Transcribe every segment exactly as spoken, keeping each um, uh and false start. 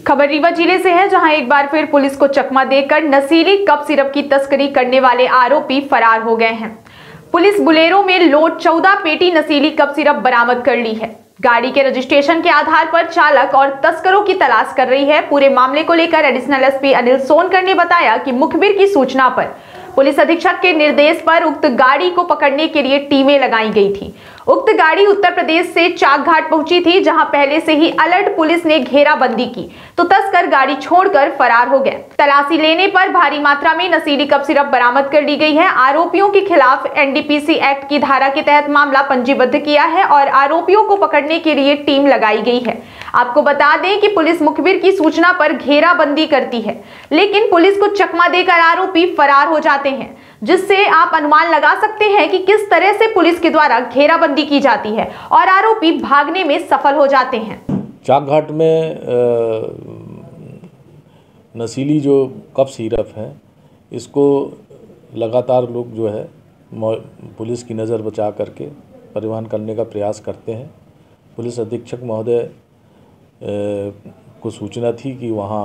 खबर रीवा जिले से है, जहां एक बार फिर पुलिस को चकमा देकर नशीली कप सिरप की तस्करी करने वाले आरोपी फरार हो गए हैं। पुलिस बुलेरो में लोड चौदह पेटी नशीली कप सिरप बरामद कर ली है। गाड़ी के रजिस्ट्रेशन के आधार पर चालक और तस्करों की तलाश कर रही है। पूरे मामले को लेकर एडिशनल एसपी अनिल सोनकर ने बताया कि मुखबिर की सूचना पर पुलिस अधीक्षक के निर्देश पर उक्त गाड़ी को पकड़ने के लिए टीमें लगाई गई थी। उक्त गाड़ी उत्तर प्रदेश से चाक घाट पहुंची थी, जहां पहले से ही अलर्ट पुलिस ने घेराबंदी की तो तस्कर गाड़ी छोड़कर फरार हो गए। तलाशी लेने पर भारी मात्रा में नशीली कप सिरप बरामद कर ली गई है। आरोपियों के खिलाफ एनडीपीसी एक्ट की धारा के तहत मामला पंजीबद्ध किया है और आरोपियों को पकड़ने के लिए टीम लगाई गई है। आपको बता दें कि पुलिस मुखबिर की सूचना पर घेराबंदी करती है, लेकिन पुलिस को चकमा देकर आरोपी फरार हो जाते हैं, जिससे आप अनुमान लगा सकते हैं कि किस तरह से पुलिस के द्वारा घेराबंदी की जाती है और आरोपी भागने में सफल हो जाते हैं। चाक घाट में नशीली जो कप सिरप है, इसको लगातार लोग जो है पुलिस की नज़र बचा करके परिवहन करने का प्रयास करते हैं। पुलिस अधीक्षक महोदय को सूचना थी कि वहाँ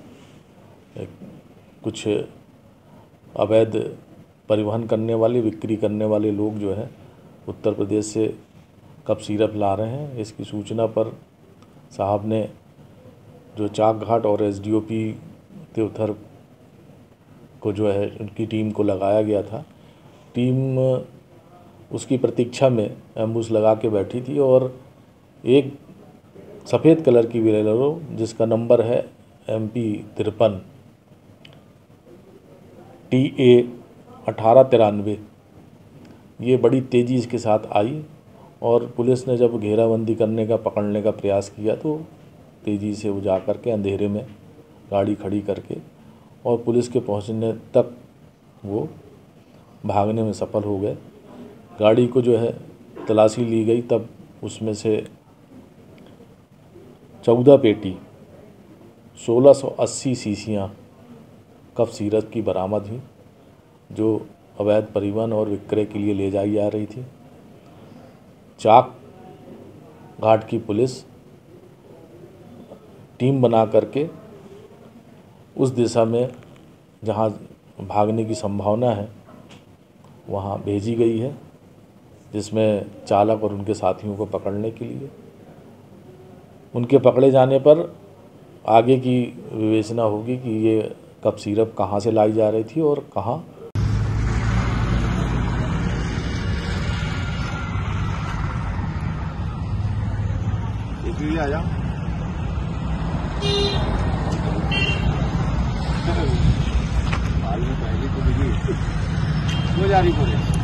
कुछ अवैध परिवहन करने वाले, बिक्री करने वाले लोग जो है उत्तर प्रदेश से कप सिरप ला रहे हैं। इसकी सूचना पर साहब ने जो चाक घाट और एसडीओपी देवथर को जो है उनकी टीम को लगाया गया था। टीम उसकी प्रतीक्षा में एम्बुस लगा के बैठी थी और एक सफ़ेद कलर की बोलेरो जिसका नंबर है एम पी तिरपन टी ए अठारह तिरानवे, ये बड़ी तेज़ी के साथ आई और पुलिस ने जब घेराबंदी करने का, पकड़ने का प्रयास किया तो तेज़ी से वो जा कर के अंधेरे में गाड़ी खड़ी करके और पुलिस के पहुंचने तक वो भागने में सफल हो गए। गाड़ी को जो है तलाशी ली गई, तब उसमें से चौदह पेटी सोलह सौ अस्सी सीसियाँ कप सिरप की बरामद हुई, जो अवैध परिवहन और विक्रय के लिए ले जाई जा रही थी। चाक घाट की पुलिस टीम बना करके उस दिशा में जहां भागने की संभावना है वहां भेजी गई है, जिसमें चालक और उनके साथियों को पकड़ने के लिए। उनके पकड़े जाने पर आगे की विवेचना होगी कि ये कप सिरप कहाँ से लाई जा रही थी और कहाँ। आ जाओ पहली तो वो जा रही